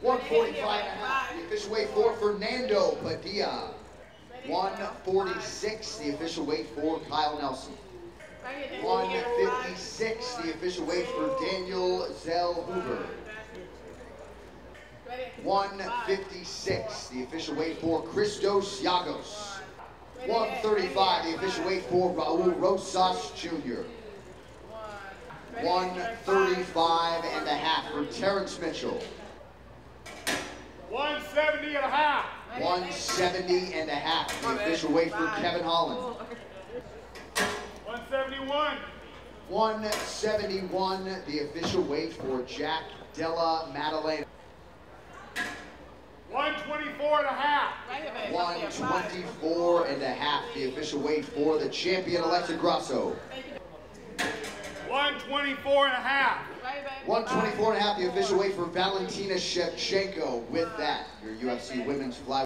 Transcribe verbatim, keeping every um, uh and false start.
one forty-five and a half, the official weight for Fernando Padilla. one forty-six, the official weight for Kyle Nelson. one fifty-six, the official weight for Daniel Zellhuber. one fifty-six, the official weight for Christos Yagos. one thirty-five, the official weight for Raul Rosas Junior one thirty-five and a half for Terrence Mitchell. one seventy and a half. one seventy and a half, the official weight for Kevin Holland. one seventy-one. one seventy-one, the official weight for Jack Della Maddalena. one twenty-four and a half. one twenty-four and a half, the official weight for the champion Alexa Grasso. one twenty-four and a half. one twenty-four and a half, the official weight for Valentina Shevchenko. With that, your U F C Women's Flyweight